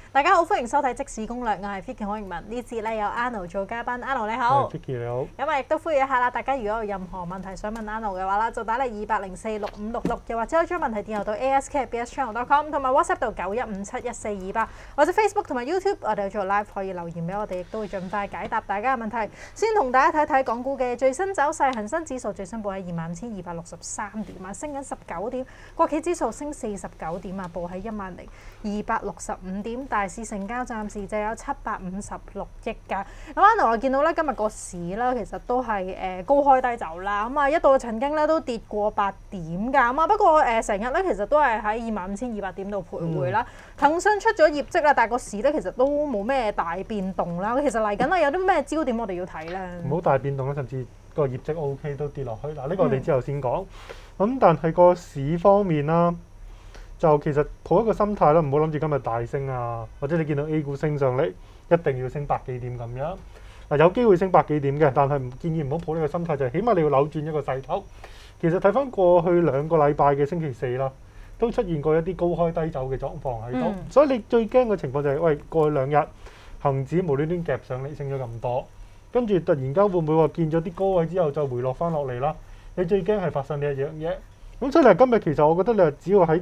大家好，歡迎收睇即時攻略，我係 Vicky 黃盈文。呢節咧有 Anno 做嘉賓，Anno 你好。 Vicky 你好。 咁啊，亦都呼籲一下啦，大家如果有任何問題想問 Anno 嘅話啦，就打嚟28046566，又或者可以將問題電郵到 ask@bschannel.com， 同埋 WhatsApp 到91571428，或者 Facebook 同埋 YouTube 我哋有做 live 可以留言俾我哋，亦都會盡快解答大家嘅問題。先同大家睇睇港股嘅最新走勢，恒生指數最新報喺25,263點啊，升緊19點；國企指數升49點啊，報喺10,265點。大市成交暫時就有756億㗎。咁Anno我見到咧今日個市啦，其實都係高開低走啦。咁啊一度曾經咧都跌過8點㗎。咁啊不過成日咧其實都係喺25,200點度徘徊啦。騰訊出咗業績啦，但係個市咧其實都冇咩大變動啦。其實嚟緊啊有啲咩焦點我哋要睇咧？ 唔好大變動啦，甚至個業績 OK 都跌落去。嗱，呢個我哋之後先講。咁但係個市方面啦，就其實抱一個心態啦，唔好諗住今日大升啊，或者你見到 A 股升上嚟，一定要升百幾點咁樣。嗱，有機會升百幾點嘅，但係唔建議唔好抱呢個心態，就係起碼你要扭轉一個勢頭。其實睇翻過去2個禮拜嘅星期四啦，都出現過一啲高開低走嘅狀況喺度。所以你最驚嘅情況就係，喂，過去2日恆指無端端夾上嚟升咗咁多，跟住突然間會唔會話見咗啲高位之後就回落翻落嚟啦？你最驚係發生呢一樣嘢。咁所以今日其實我覺得你只要喺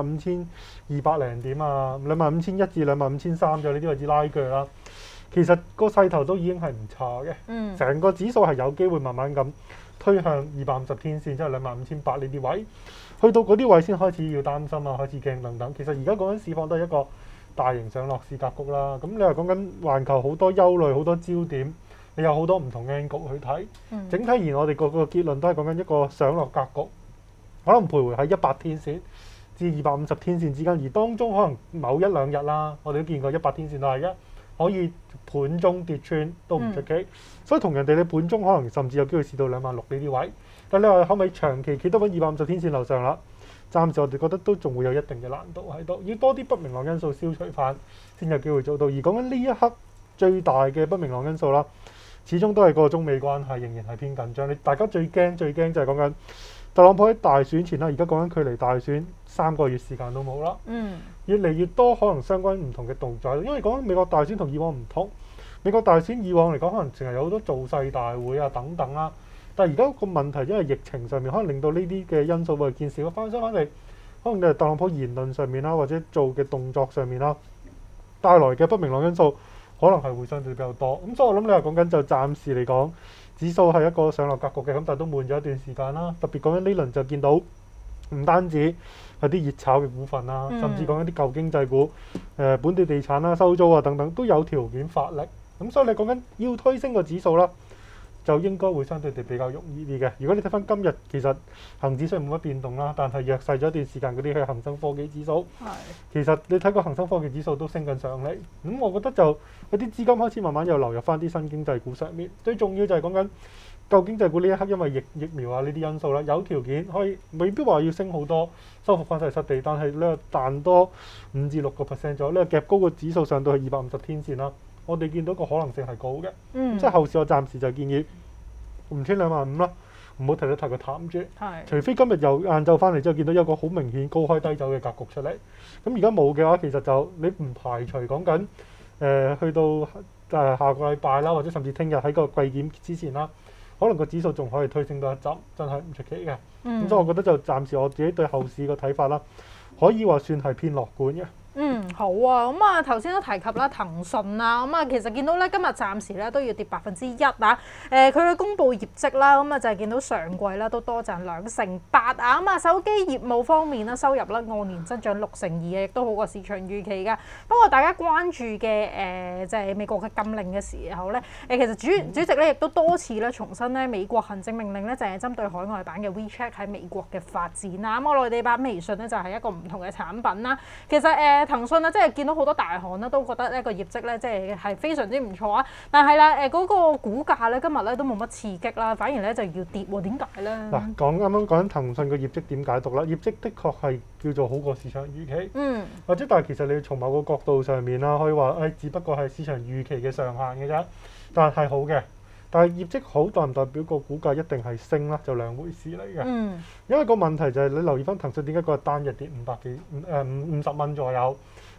25,200零點啊，25,100至25,300就呢啲位置拉鋸啦。其實個勢頭都已經係唔差嘅。成個指數係有機會慢慢咁推向250天線，即係25,500呢啲位。去到嗰啲位先開始要擔心啊，開始驚等等。其實而家講緊市況都係一個大型上落市格局啦。咁你話講緊環球好多憂慮，好多焦點，你有好多唔同 angle 去睇。整體而言，我哋個結論都係講緊一個上落格局。可能徘徊喺100天線至250天線之間，而當中可能某一兩日啦，我哋都見過100天線都係可以盤中跌穿都唔出奇。所以同人哋你盤中可能甚至有機會試到26,000呢啲位。但你話可唔可以長期企得穩250天線樓上啦？暫時我哋覺得都仲會有一定嘅難度喺度，要多啲不明朗因素消除翻先有機會做到。而講緊呢一刻最大嘅不明朗因素啦，始終都係個中美關係仍然係偏緊張。大家最驚就係講緊特朗普喺大選前啦，而家講緊距離大選3個月時間都冇啦。越嚟越多可能相關唔同嘅動作，因為講緊美國大選同以往唔同。美國大選以往嚟講，可能淨係有好多造勢大會啊等等啦。但係而家個問題，因為疫情上面，可能令到呢啲嘅因素會見少翻嚟。可能你係特朗普言論上面啦，或者做嘅動作上面啦，帶來嘅不明朗因素，可能係會相對比較多。咁所以我諗你話講緊就暫時嚟講，指數係一個上落格局嘅，咁但係都悶咗一段時間啦。特別講緊呢輪就見到唔單止係啲熱炒嘅股份啦，甚至講緊啲舊經濟股、本地地產啦、收租啊等等都有條件發力。咁所以你講緊要推升個指數啦，就應該會相對地比較容易啲嘅。如果你睇翻今日，其實恆指雖然冇乜變動啦，但係弱勢咗一段時間嗰啲係恒生科技指數。其實你睇個恒生科技指數都升緊上嚟。咁我覺得就有啲資金開始慢慢又流入翻啲新經濟股上面。最重要就係講緊舊經濟股呢一刻，因為疫苗啊呢啲因素啦，有條件可以未必話要升好多，收復翻晒失地，但係咧彈多5至6%左右，呢夾高個指數上到去250天線啦。我哋見到個可能性係高嘅。即係後市我暫時就建議唔穿25,000啦，唔好睇得太過淡住。除非今日又晏晝翻嚟之後見到有個好明顯高開低走嘅格局出嚟。咁而家冇嘅話，其實就你唔排除講緊去到下個禮拜啦，或者甚至聽日喺個季檢之前啦，可能個指數仲可以推升到一陣，真係唔出奇嘅。咁所以我覺得就暫時我自己對後市個睇法啦，可以話算係偏樂觀嘅。 好啊，咁啊頭先都提及啦，騰訊啦，咁啊其實見到咧今日暫時咧都要跌1%啊，佢嘅公布業績啦，咁啊就係見到上季啦都多賺2成8啊，咁啊手機業務方面啦收入啦按年增長6成2啊，亦都好過市場預期噶。不過大家關注嘅就係美國嘅禁令嘅時候咧，其實主席咧亦都多次咧重申咧美國行政命令咧就係針對海外版嘅 WeChat 喺美國嘅發展啊，咁啊內地版微信咧就係一個唔同嘅產品啦。其實騰訊啊，即係見到好多大行咧都覺得呢個業績咧，即係非常之唔錯啊。但係啦，嗰個股價咧今日咧都冇乜刺激啦，反而咧就要跌喎。點解咧？ 嗱，啱啱講緊騰訊嘅業績點解讀啦？業績的確係叫做好過市場預期。或者但係其實你從某個角度上面啦，可以話只不過係市場預期嘅上限嘅啫。但係好嘅。但係業績好代唔代表個股價一定係升啦？就兩回事嚟嘅。因為個問題就係你留意翻騰訊點解嗰日單日跌50蚊左右，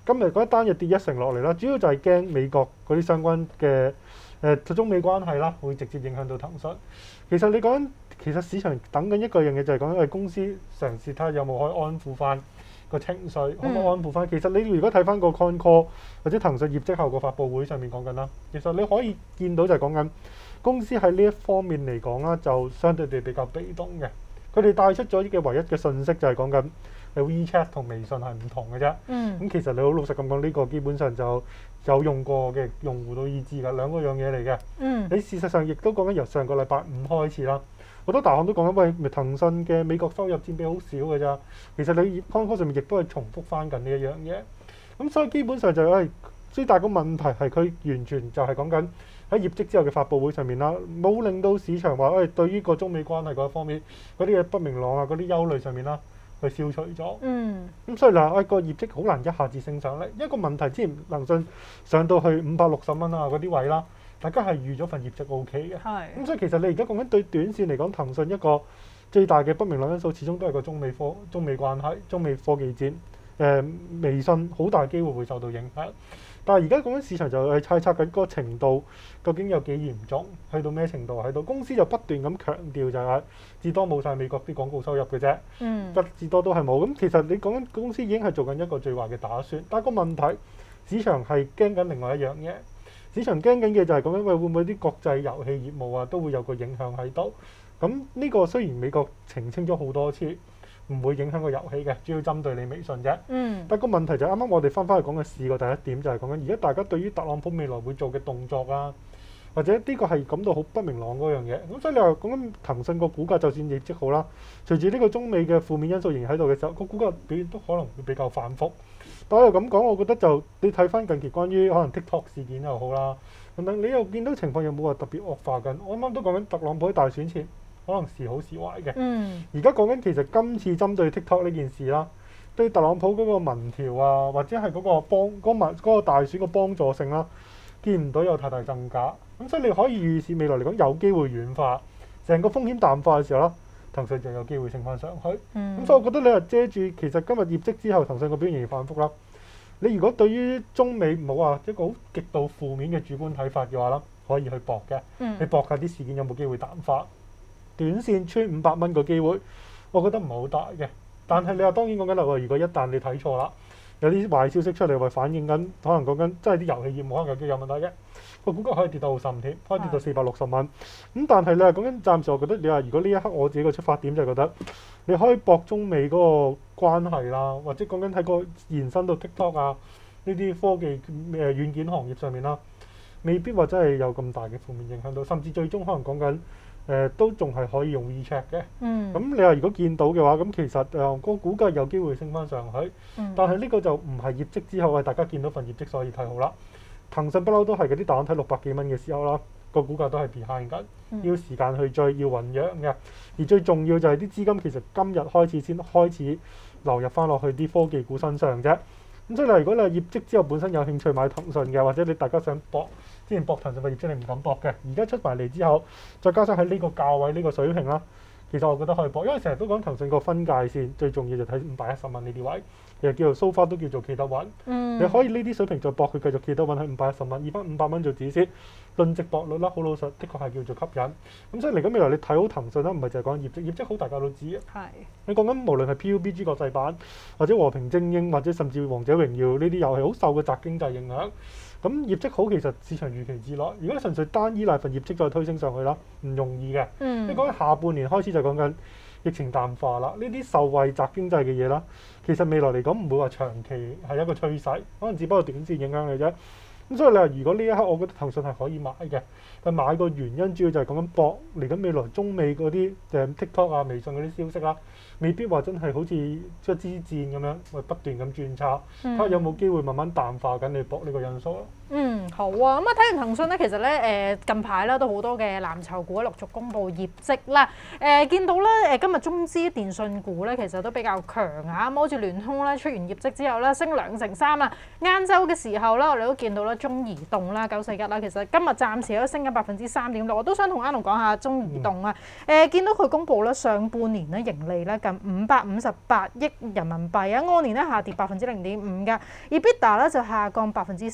今日嗰一單日跌1成落嚟啦，主要就係驚美國嗰啲相關嘅中美關係啦，會直接影響到騰訊。其實你講緊，其實市場等緊一個樣嘢就係講緊，公司嘗試睇下有冇可以安撫翻個情緒，可唔可以安撫翻？其實你如果睇翻個 con call 或者騰訊業績後個發佈會上面講緊啦，其實你可以見到就係講緊公司喺呢一方面嚟講啦，就相對地比較被動嘅。佢哋帶出咗嘅唯一嘅信息就係講緊WeChat 同微信係唔同嘅啫。咁其實你好老實咁講，呢個基本上就有用過嘅用戶都已知㗎，兩個樣嘢嚟嘅。你事實上亦都講緊由上個禮拜5開始啦，好多大行都講緊，喂，騰訊嘅美國收入佔比好少嘅咋。其實你 con call 上面亦都係重複翻緊呢一樣嘢。咁所以基本上就係最大個問題係佢完全就係講緊喺業績之後嘅發佈會上面啦，冇令到市場話對於個中美關係嗰一方面嗰啲嘢不明朗啊，嗰啲憂慮上面啦，去消除咗。咁所以嗱，個業績好難一下子升上嚟。一個問題之前騰訊上到去560蚊啊嗰啲位啦，大家係預咗份業績 OK 嘅。咁所以其實你而家講緊對短線嚟講，騰訊一個最大嘅不明朗因素，始終都係個中美關係、中美科技戰。微信好大機會會受到影響。但係而家講緊市場就係猜測緊嗰個程度究竟有幾嚴重，去到咩程度喺度？公司就不斷咁強調就係至多冇晒美國啲廣告收入嘅啫，至多都係冇。咁其實你講緊公司已經係做緊一個最壞嘅打算。但係個問題，市場係驚緊另外一樣嘢。市場驚緊嘅就係講緊會唔會啲國際遊戲業務啊都會有個影響喺度。咁呢個雖然美國澄清咗好多次，唔會影響個遊戲嘅，主要針對你微信啫。但個問題就係啱啱我哋翻去講嘅試過第一點，就係講緊而家大家對於特朗普未來會做嘅動作啊，或者呢個係感到好不明朗嗰樣嘢。咁所以你話講緊騰訊個股價，就算業績好啦，隨住呢個中美嘅負面因素仍然喺度嘅時候，個股價表現都可能會比較反覆。但我又咁講，我覺得就你睇翻近期關於可能 TikTok 事件又好啦，等等，你又見到情況有冇話特別惡化緊？我啱啱都講緊特朗普喺大選前，可能時好時壞嘅。而家講緊其實今次針對 TikTok 呢件事啦，對特朗普嗰個民調啊，或者係嗰個大選嘅幫助性啦，見唔到有太大增加。咁所以你可以預示未來嚟講有機會軟化，成個風險淡化嘅時候啦，騰訊就有機會升翻上去。咁所以我覺得你話遮住其實今日業績之後，騰訊個表現反覆啦。你如果對於中美冇話一個好極度負面嘅主觀睇法嘅話啦，可以去搏嘅。你搏下啲事件有冇機會淡化？短線穿500蚊個機會，我覺得唔係好大嘅。但係你話當然講緊啦，如果一旦你睇錯啦，有啲壞消息出嚟，話反映緊可能講緊即係啲遊戲業務可能有機會有問題嘅，個股價可以跌到好深添，可以跌到460蚊。咁但係你話講緊暫時，我覺得你話如果呢一刻我自己個出發點就係覺得你可以搏中美嗰個關係啦，或者講緊喺個延伸到 TikTok 啊呢啲科技軟件行業上面啦，未必話真係有咁大嘅負面影響到，甚至最終可能講緊。都仲係可以用 WeChat 嘅。咁你話如果見到嘅話，咁其實個股價有機會升翻上去。但係呢個就唔係業績之後，係大家見到份業績所以睇好啦。騰訊不嬲都係嗰啲大行睇600幾蚊嘅時候啦，個股價都係 behind 緊，要時間去追，要醖釀嘅。而最重要就係啲資金其實今日開始先開始流入翻落去啲科技股身上啫。咁所以如果你係業績之後本身有興趣買騰訊嘅，或者你大家想搏。之前搏騰訊嘅業績你唔敢搏嘅，而家出埋嚟之後，再加上喺呢個價位呢個水平啦，其實我覺得可以搏，因為成日都講騰訊個分界線最重要就睇510蚊呢啲位，其實叫做 so far 都叫做企得穩。你可以呢啲水平再搏佢繼續企得穩喺510蚊，以翻500蚊做止蝕，論值博率啦，好老實，的確係叫做吸引。咁所以嚟緊未來你睇好騰訊啦，唔係就係講業績，業績好大家都知啊。你講緊無論係 PUBG 國際版，或者和平精英，或者甚至王者榮耀呢啲，又係好受個宅經濟影響。咁業績好，其實市場預期之內。如果你純粹單依賴份業績再推升上去啦，唔容易嘅。你講緊下半年開始就講緊疫情淡化啦，呢啲受惠宅經濟嘅嘢啦，其實未來嚟講唔會話長期係一個趨勢，可能只不過短線影響嘅啫。咁所以你話如果呢一刻，我覺得騰訊係可以買嘅，但買個原因主要就係講緊搏嚟緊未來中美嗰啲TikTok 啊、微信嗰啲消息啦，未必話真係好似一支箭咁樣，會不斷咁轉差，睇下有冇機會慢慢淡化緊你搏呢個因素咯。 好啊，咁啊睇完騰訊咧，其實咧近排咧都好多嘅藍籌股陸續公布業績啦。見到咧今日中資電訊股咧其實都比較強啊，咁好似聯通咧出完業績之後咧升2成3啦。晏晝嘅時候咧，我哋都見到咧中移動啦941啦，其實今日暫時都升緊3.6%。我都想同阿龍講下中移動啊。見到佢公布咧上半年咧盈利咧近558億人民幣啊，按年咧下跌0.5%㗎，而 EBITDA 咧就下降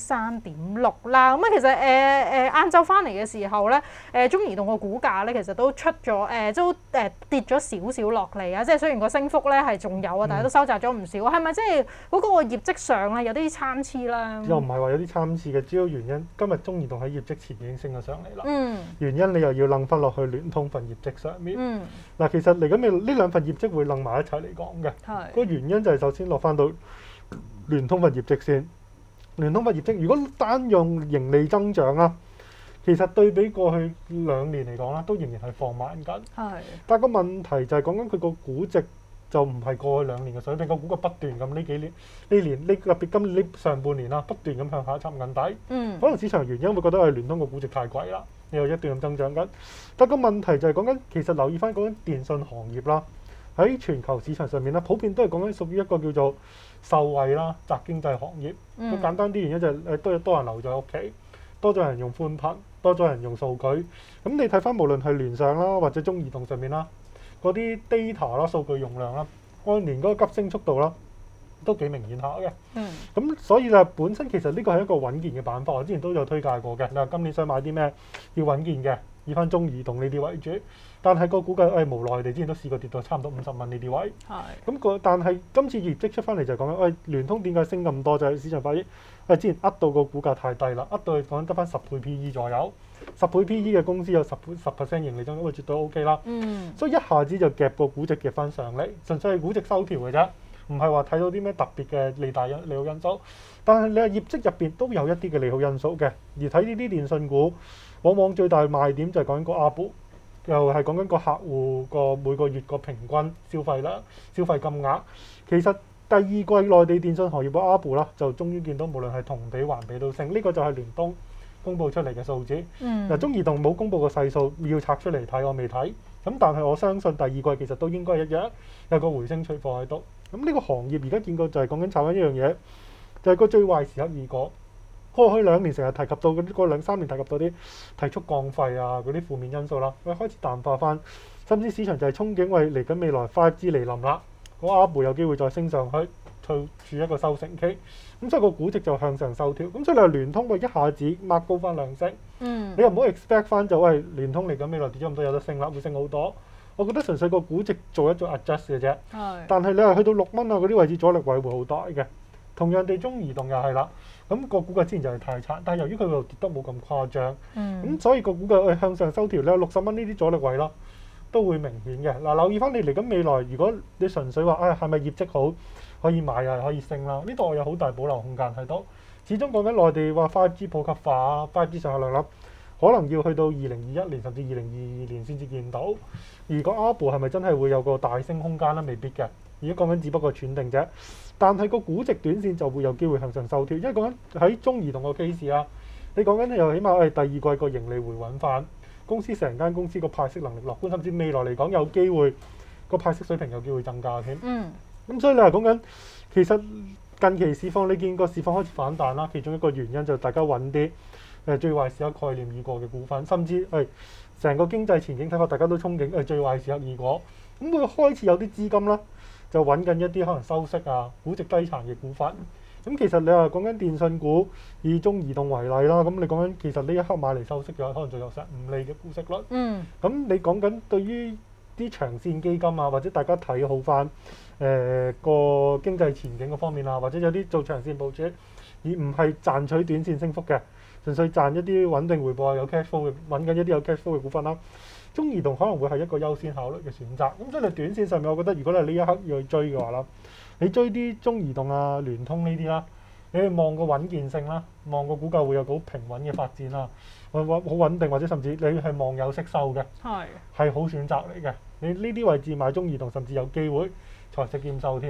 3.6%啦。咁啊，其實晏晝翻嚟嘅時候咧，中移動個股價咧其實都出咗都跌咗少少落嚟啊！即係雖然個升幅咧係仲有啊，但係都收窄咗唔少。係咪即係嗰個業績上咧有啲參差啦？ 又唔係話有啲參差嘅，主要原因今日中移動喺業績前已經升咗上嚟啦。原因你又要楞翻落去聯通份業績上面。嗱，其實嚟緊呢兩份業績會楞埋一齊嚟講嘅。個原因就係首先落翻到聯通份業績先。聯通份業績如果單用盈利增長啊，其實對比過去2年嚟講啦，都仍然係放慢緊。但個問題就係講緊佢個估值就唔係過去2年嘅水平，個股價不斷咁呢幾年特別今年呢上半年啦，不斷咁向下沉緊底。可能市場原因會覺得聯通個估值太貴啦，你又一段咁增長緊。但個問題就係講緊其實留意翻講緊電信行業啦，喺全球市場上面咧，普遍都係講緊屬於一個叫做受惠啦，宅經濟行業。個簡單啲原因就係都有多人留在屋企，多咗人用寬頻，多咗人用數據。咁你睇翻無論係聯想啦，或者中移動上面啦，嗰啲 data 啦、數據用量啦，按年嗰個急升速度啦，都幾明顯下嘅。咁所以就本身其實呢個係一個穩健嘅板塊，我之前都有推介過嘅。你話今年想買啲咩要穩健嘅，以翻中移動呢啲為主。但係個估計無奈地之前都試過跌到差唔多50蚊呢啲位。咁但係今次業績出翻嚟就講緊，聯通點解升咁多？就係市場發現，之前呃到個股價太低啦，呃到講緊得翻10倍 PE 左右，10倍 PE 嘅公司有10% 盈利增長，絕對 OK 啦。所以一下子就夾個估值夾翻上嚟，純粹係估值收調嘅啫，唔係話睇到啲咩特別嘅利好因素。但係你話業績入邊都有一啲嘅利好因素嘅，而睇呢啲電訊股，往往最大賣點就係講緊個 ARPU。又係講緊個客戶個每個月個平均消費啦、消費金額。其實第二季內地電信行業個 ARPU 啦，就終於見到無論係同比環比都升。呢個就係聯通公佈出嚟嘅數字。嗱，中移動冇公佈個細數，要拆出嚟睇，我未睇。咁但係我相信第二季其實都應該一樣有個回升趨勢喺度。咁呢個行業而家見過就係講緊炒緊一樣嘢，就係個最壞時刻已過。過去2年成日提及到嗰2-3年提及到啲提速降費啊嗰啲負面因素啦，開始淡化翻，甚至市場就係憧憬嚟緊未來 5G 嚟臨啦，個 ARPU 有機會再升上去，處一個收成期，咁所以個估值就向上收調。咁所以你話聯通會一下子擘高翻2成，你又唔好 expect 翻就聯通嚟緊未來跌咗咁多有得升啦，會升好多。我覺得純粹個估值做一做 adjust 嘅啫，但係你話去到6蚊啊嗰啲位置阻力位會好大嘅。同樣地，中移動又係啦，咁個股價之前就係太差，但係由於佢又跌得冇咁誇張，咁所以個股價向上收調咧，60蚊呢啲阻力位咯，都會明顯嘅。嗱，留意翻你嚟緊未來，如果你純粹話係咪業績好可以買啊，可以升啦，呢度我有好大保留空間喺度。始終講緊內地話 5G 普及化啊 ，5G 上下量啦，可能要去到2021年甚至2022年先至見到。如果 ARPU 係咪真係會有個大升空間咧？未必嘅。而家講緊只不過斷定啫，但係個估值短線就會有機會向上收調，因為講緊喺中移動個 case 啊，你講緊又起碼第二季個盈利回穩翻，公司成間公司個派息能力樂觀，甚至未來嚟講有機會個派息水平有機會增加添。咁所以你話講緊其實近期市況，你見個市況開始反彈啦，其中一個原因就大家揾啲最壞時刻概念已過嘅股份，甚至成個經濟前景睇法大家都憧憬最壞時刻已過，咁會開始有啲資金啦。就揾緊一啲可能收息啊、估值低殘嘅股份。咁其實你話講緊電信股，以中移動為例啦，咁你講緊其實呢一刻買嚟收息嘅話，可能仲有成5厘嘅股息率。咁你講緊對於啲長線基金啊，或者大家睇好翻個經濟前景嗰方面啊，或者有啲做長線部署，而唔係賺取短線升幅嘅，純粹賺一啲穩定回報啊、有 cash flow 嘅，揾緊一啲有 cash flow 嘅股份啦。中移動可能會係一個優先考慮嘅選擇，咁所以你短線上面，我覺得如果你係呢一刻要去追嘅話啦，你追啲中移動啊、聯通呢啲啦，你去望個穩健性啦，望個股價會有個好平穩嘅發展啦，好穩定，或者甚至你係望有息收嘅，係好選擇嚟嘅。你呢啲位置買中移動，甚至有機會財息兼收添。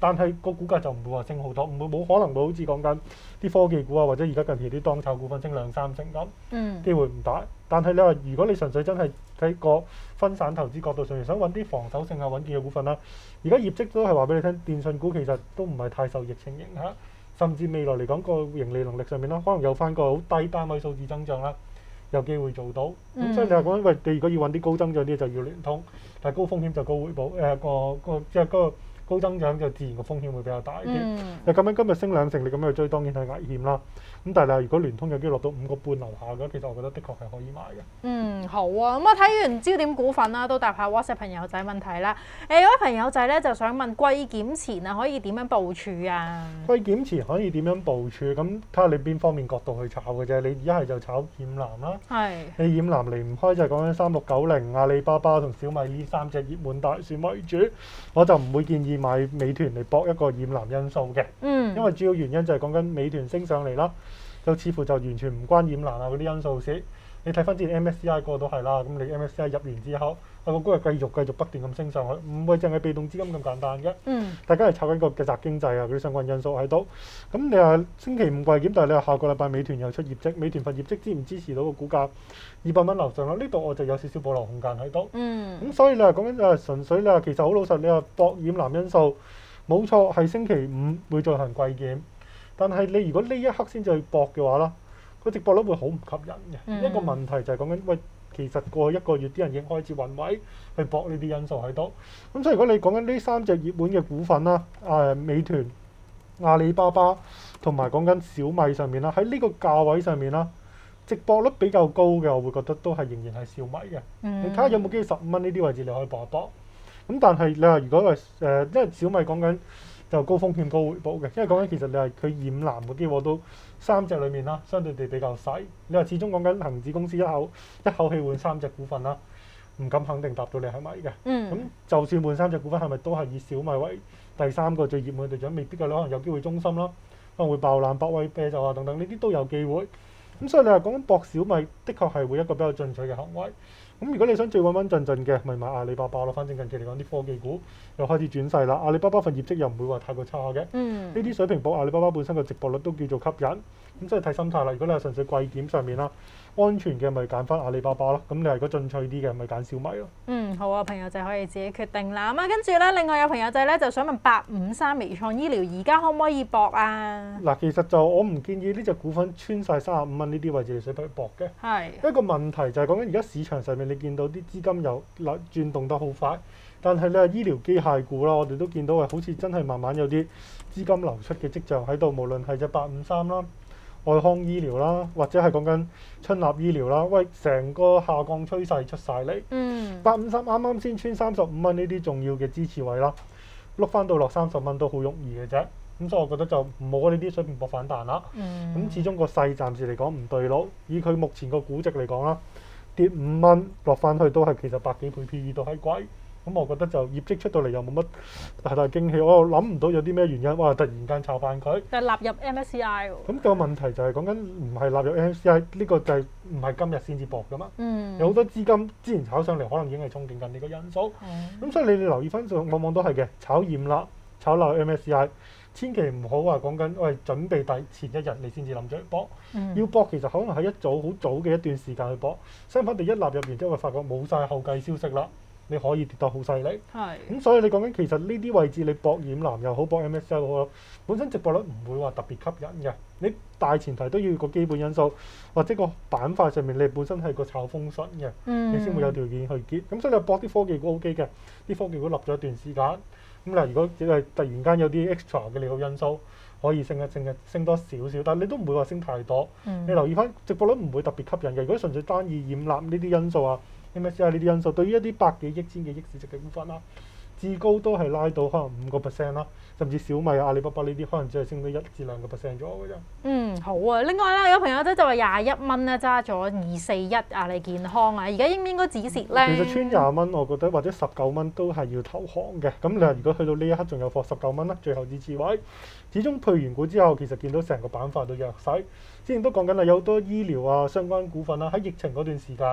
但係個股價就唔會話升好多，冇可能會好似講緊啲科技股啊，或者而家近期啲當炒股份升2-3成咁，機會唔大。但係你話如果你純粹真係喺個分散投資角度上面，想揾啲防守性啊穩健嘅股份啦，而家業績都係話俾你聽，電信股其實都唔係太受疫情影響，甚至未來嚟講個盈利能力上面啦，可能有翻個好低單位數字增長啦，有機會做到。咁所以你話講，喂，你如果要揾啲高增長啲就要聯通，但係高風險就高回報，即係嗰個高增長就自然個風險會比較大啲。咁樣今日升2成，你咁樣去追當然係危險啦。咁但係如果聯通有機會落到5個半樓下嘅，其實我覺得的確係可以買嘅。 好啊。咁我睇完焦點股份啦，都答下 WhatsApp 朋友仔問題啦。有位朋友仔咧就想問季檢前啊，可以點樣部署啊？ 季檢前可以點樣部署？咁睇下你邊方面角度去炒嘅啫。你一係就炒染藍啦，你染藍離唔開就係講緊3690、阿里巴巴同小米呢3隻熱門大選為主。我就唔會建議買美團嚟搏一個染藍因素嘅，因為主要原因就係講緊美團升上嚟啦。就似乎就完全唔關染藍啊嗰啲因素事。你睇翻之前 MSCI 個都係啦，咁你 MSCI 入完之後，個股係繼續不斷咁升上去，唔會淨係被動資金咁簡單嘅。大家係炒緊個嘅宅經濟啊嗰啲相關因素喺度。咁你話星期5季檢，但係你話下個禮拜美團又出業績，美團份業績支唔支持到個股價200蚊樓上啦？呢度我就有少少保留空間喺度。咁所以你話講緊純粹你話其實好老實，你話博染藍因素冇錯，係星期5會進行季檢。但係你如果呢一刻先至去搏嘅話啦，個值博率會好唔吸引嘅。一個問題就係講緊，喂，其實過去1個月啲人已經開始揾位去搏呢啲因素喺度。咁所以如果你講緊呢3隻熱門嘅股份啦，美團、阿里巴巴同埋講緊小米上面啦，喺呢個價位上面啦，值博率比較高嘅，我會覺得都係仍然係小米嘅。你睇下有冇機會15蚊呢啲位置你可以搏一搏。咁但係你話如果係因為小米講緊就高風險高回報嘅，因為講緊其實你係佢染藍嘅機會都3隻裡面啦，相對地比較細。你話始終講緊恆指公司一口氣換3隻股份啦，唔敢肯定答到你係咪嘅。咁就算換3隻股份，係咪都係以小米為第3個最熱門嘅對象？未必㗎，你可能有機會中芯啦，可能會爆冷、百威啤酒啊等等，呢啲都有機會。咁所以你話講緊博小米，的確係會一個比較進取嘅行為。咁如果你想最穩穩陣陣嘅，咪買阿里巴巴咯。反正近期嚟講，啲科技股又開始轉勢啦。阿里巴巴份業績又唔會話太過差嘅。呢啲水平博阿里巴巴本身個值博率都叫做吸引。咁所以睇心態啦。如果你係純粹季檢上面啦，安全嘅咪揀翻阿里巴巴咯。咁你係如果進取啲嘅，咪揀小米咯。 好啊，朋友仔可以自己決定啦。咁啊，跟住咧，另外有朋友仔咧就想問853微創醫療而家可唔可以搏啊？ 嗱，其實就我唔建議呢隻股份穿晒35蚊呢啲位置嚟水平去搏嘅。一個問題就係講緊而家市場上面你見到啲資金又轉動得好快，但係你話醫療機械股啦，我哋都見到係好似真係慢慢有啲資金流出嘅跡象喺度，無論係隻853啦、愛康醫療啦，或者係講緊春立醫療啦，喂，成個下降趨勢出晒嚟。853啱啱先穿35蚊呢啲重要嘅支持位啦，碌翻到落30蚊都好容易嘅啫。咁所以我覺得就唔好呢啲水平搏反彈啦。咁始終個勢暫時嚟講唔對路，以佢目前個估值嚟講啦，跌5蚊落翻去都係其實100幾倍 PE 都係貴。咁我覺得就業績出到嚟又冇乜大驚喜，我又諗唔到有啲咩原因，哇！突然間炒翻佢。 但係納入 MSCI 喎。 咁個問題就係講緊唔係納入 MSCI 呢個就係唔係今日先至搏噶嘛？有好多資金之前炒上嚟，可能已經係憧憬緊呢個因素。咁所以你哋留意翻，往往都係嘅，炒染啦，炒納入 MSCI。千祈唔好話講緊，喂，準備前一日你先至諗住去搏。要搏其實可能係好早嘅一段時間去搏。相反地一納入完之後，發覺冇晒後繼消息啦，你可以跌得好犀利。咁所以你講緊其實呢啲位置你搏染藍又好，搏 MSCI 又好，本身值博率唔會話特別吸引嘅。你大前提都要個基本因素，或者個板塊上面你本身係個炒風順嘅，你先會有條件去結。咁所以你搏啲科技股 OK 嘅，啲科技股立咗一段時間。咁嗱，如果只係突然間有啲 extra 嘅利好因素，可以升多少少，但係你都唔會話升太多。你留意翻，值博率唔會特別吸引嘅。如果純粹單以染藍呢啲因素啊、MSCI 呢啲因素，對於一啲100幾億、千幾億市值嘅股份啦，至高都係拉到可能5%啦，甚至小米啊、阿里巴巴呢啲可能只係升到1至2%咗嘅啫。 好啊。另外咧，有朋友仔就話21蚊咧揸咗241阿里健康啊，而家應唔應該止蝕咧？ 其實穿20蚊，我覺得或者19蚊都係要投降嘅。咁你話如果去到呢一刻仲有貨19蚊啦，最後支持位，始終配完股之後，其實見到成個板塊都弱勢。之前都講緊啦，有好多醫療啊相關股份啦，喺疫情嗰段時間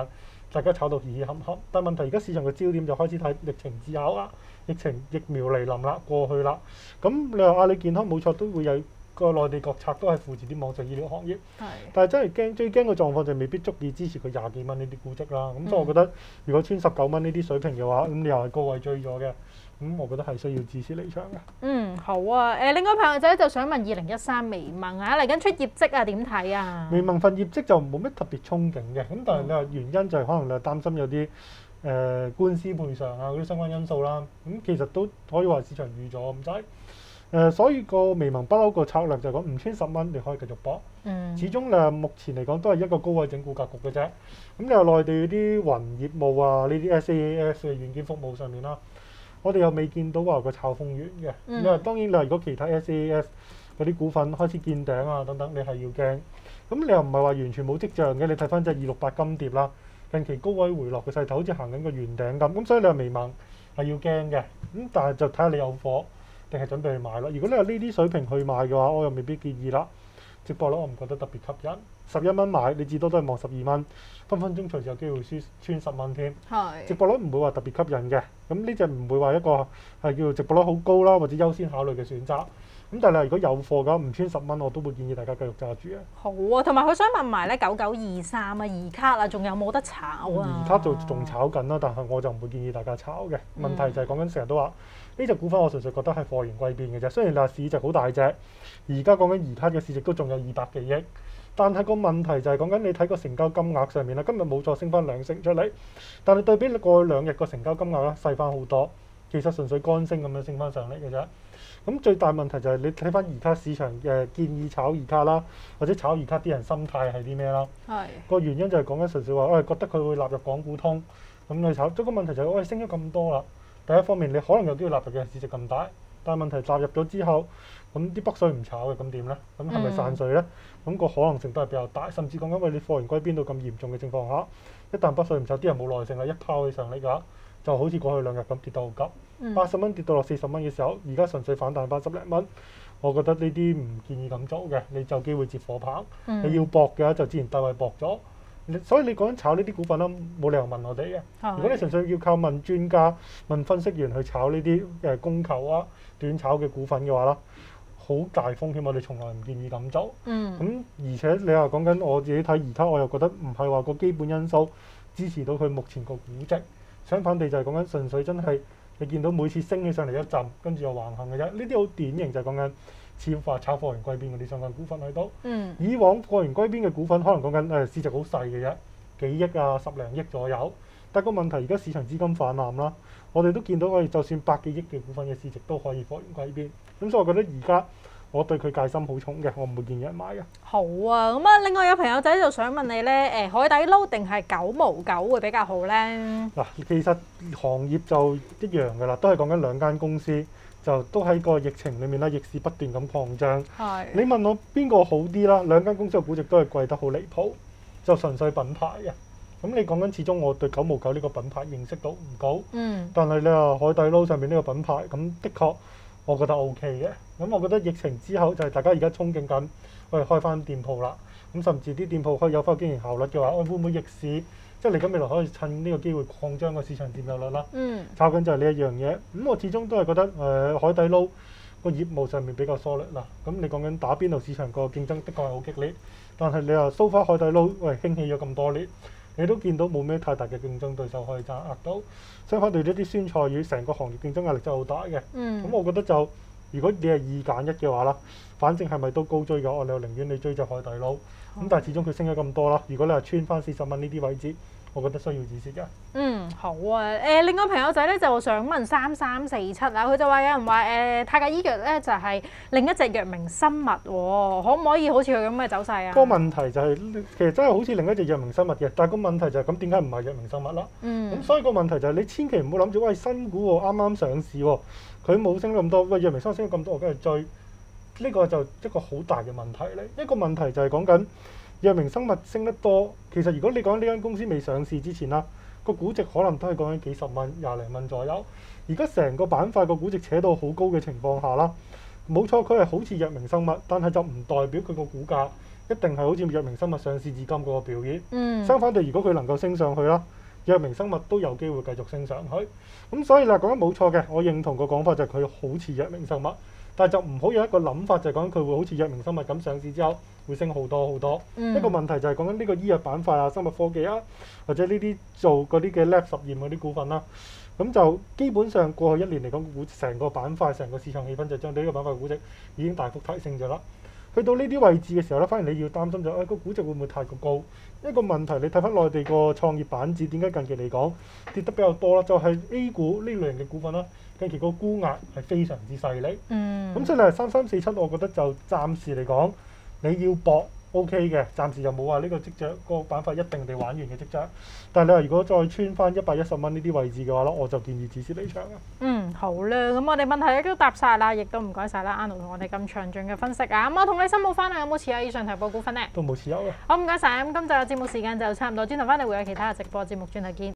大家炒到嘻嘻冚冚。但問題而家市場嘅焦點就開始睇疫情之後啦，疫苗嚟臨啦，過去啦。咁你話阿里健康冇錯，都會有個內地國策都係扶持啲網上醫療行業。但係真係驚，最驚嘅狀況就未必足以支持佢廿幾蚊呢啲估值啦。咁所以我覺得，如果穿19蚊呢啲水平嘅話，咁你又係高位追咗嘅。咁我覺得係需要支持離場嘅。 好啊。另外朋友仔就想問2013微盟啊，嚟緊出業績啊，點睇啊？ 微盟份業績就冇乜特別憧憬嘅，咁但係你話原因就係可能你係擔心有啲官司賠償啊嗰啲相關因素啦。咁其實都可以話市場預咗咁滯。所以個微盟不嬲個策略就係講唔穿10蚊你可以繼續搏。始終你話目前嚟講都係一個高位整固格局嘅啫。咁你話內地啲雲業務啊，呢啲 SaaS 嘅軟件服務上面啦，我哋又未見到話個炒風完嘅。你話當然你話如果其他 SaaS 嗰啲股份開始見頂啊等等，你係要驚。咁你又唔係話完全冇跡象嘅，你睇翻隻268金蝶啦，近期高位回落嘅勢頭好似行緊個圓頂咁。咁所以你話微盟係要驚嘅。咁但係就睇下你有貨定係準備去買咯。如果你話呢啲水平去買嘅話，我又未必建議啦。直播率我唔覺得特別吸引，11蚊買你至多都係望12蚊，分分鐘隨時有機會穿10蚊添。直播率唔會話特別吸引嘅。咁呢隻唔會話一個係叫做直播率好高啦，或者優先考慮嘅選擇。咁但係如果有貨嘅話，唔穿10蚊，我都會建議大家繼續揸住啊。 好啊，同埋佢想問埋咧9923啊，二卡啊，仲有冇得炒啊？ 二卡就仲炒緊啦，但係我就唔會建議大家炒嘅。問題就係講緊成日都話呢隻股份，我純粹覺得係貨源歸邊嘅啫。雖然你話市值好大隻，而家講緊二卡嘅市值都仲有200幾億，但係個問題就係講緊你睇個成交金額上面啦，今日冇再升翻2成出嚟，但係對比你過去2日個成交金額咧細翻好多，其實純粹乾升咁樣升翻上嚟嘅啫。咁最大問題就係你睇翻而家市場嘅建議炒而卡啦，或者炒而卡啲人心態係啲咩啦？個原因就係講緊純粹話，我係覺得佢會納入港股通，咁你炒。咁個問題就係我哋升咗咁多啦。第一方面你可能有機會納入嘅市值咁大，但係問題納入咗之後，咁啲北水唔炒嘅，咁點咧？咁係咪散水咧？咁個可能性都係比較大，甚至講緊因為你貨源歸邊到咁嚴重嘅情況下，一旦北水唔炒，啲人冇耐性啦，一拋起上嚟㗎，就好似過去2日咁跌到好急。80蚊跌到落40蚊嘅時候，而家純粹反彈翻10零蚊，我覺得呢啲唔建議咁做嘅，你就機會接火棒。你要搏嘅話，就之前低位搏咗。所以你講緊炒呢啲股份啦，冇理由問我哋嘅。如果你純粹要靠問專家、問分析員去炒呢啲供求啊、短炒嘅股份嘅話啦，好大風險，我哋從來唔建議咁做。咁而且你話講緊我自己睇而家，我又覺得唔係話個基本因素支持到佢目前個估值，相反地就係講緊純粹真係你見到每次升起上嚟一陣，跟住又橫行嘅啫。呢啲好典型就係講緊似話炒貨源歸邊嗰啲相關股份喺度。以往貨源歸邊嘅股份可能講緊市值好細嘅啫，幾億啊、10零億左右。但個問題而家市場資金泛濫啦，我哋都見到我哋就算百幾億嘅股份嘅市值都可以貨源歸邊。咁所以我覺得而家我對佢戒心好重嘅，我唔會建議人買嘅。 好啊，咁啊，另外有朋友仔就想問你咧，海底撈定係9毛9會比較好咧？ 嗱，其實行業就一樣㗎啦，都係講緊兩間公司，就都喺個疫情裡面啦，逆市不斷咁擴張。你問我邊個好啲啦？兩間公司嘅估值都係貴得好離譜，就純粹品牌嘅。咁你講緊始終我對9毛9呢個品牌認識度唔高，但係你話海底撈上面呢個品牌，咁的確我覺得 OK 嘅。咁我覺得疫情之後就係大家而家憧憬緊，我哋開翻店鋪啦。咁甚至啲店鋪可以有翻經營效率嘅話，會唔會逆市？即係嚟緊未來可以趁呢個機會擴張個市場佔有率啦。炒緊就係呢一樣嘢。咁我始終都係覺得海底撈個業務上面比較 solid 啦。咁你講緊打邊爐市場個競爭的確係好激烈，但係你話so far海底撈興起咗咁多年，你都見到冇咩太大嘅競爭對手可以掌握到。相反對呢啲酸菜魚，成個行業競爭壓力真係好大嘅。咁我覺得就如果你係2揀1嘅話啦，反正係咪都高追嘅，我哋又寧願你追隻海底撈。咁但係始終佢升咗咁多啦，如果你係穿翻40蚊呢啲位置，我覺得需要止蝕嘅。 好啊。另外朋友仔咧就想問3347啊，佢就話有人話泰格醫藥咧就係另一隻藥明生物喎，可唔可以好似佢咁嘅走勢啊？ 個問題就係其實真係好似另一隻藥明生物嘅，但係個問題就係咁點解唔係藥明生物啦？咁所以個問題就係你千祈唔好諗住喂新股喎，啱啱上市喎，佢冇升咁多，喂藥明生物升咗咁多，我梗係追。呢個就一個好大嘅問題咧。一個問題就係講緊藥明生物升得多，其實如果你講呢間公司未上市之前啦，個估值可能都係講緊幾十蚊、20零蚊左右。而家成個板塊個估值扯到好高嘅情況下啦，冇錯佢係好似藥明生物，但係就唔代表佢個股價一定係好似藥明生物上市至今嗰個表現。相反地，如果佢能夠升上去啦， 藥明生物都有機會繼續升上去。咁所以啦，講得冇錯嘅，我認同個講法就係佢好似藥明生物，但係就唔好有一個諗法就係講佢會好似藥明生物咁上市之後會升好多好多。一個問題就係講緊呢個醫藥板塊啊、生物科技啊，或者呢啲做嗰啲嘅 lab 實驗嗰啲股份啦。咁就基本上過去1年嚟講，成個板塊、成個市場氣氛就將呢個板塊估值已經大幅提升咗啦。去到呢啲位置嘅時候咧，反而你要擔心就係個估值會唔會太過高？一個問題，你睇翻內地個創業板指點解近期嚟講跌得比較多啦？就係 A 股呢類型嘅股份啦，近期個沽壓係非常之犀利。咁所以你係3347，我覺得就暫時嚟講，你要搏 OK 嘅，暫時就冇話呢個跡象，個板塊一定地玩完嘅跡象。但係你話如果再穿翻110蚊呢啲位置嘅話咧，我就建議止蝕離場啊。 好啦，咁我哋問題都答晒啦，亦都唔該晒啦，Arnold 同我哋咁詳盡嘅分析啊。咁我同你申報翻啊，有冇持有以上提報股份呢？ 都冇持有嘅。 好，唔該晒。咁今集嘅節目時間就差唔多，轉頭翻嚟會有其他嘅直播節目，轉頭見。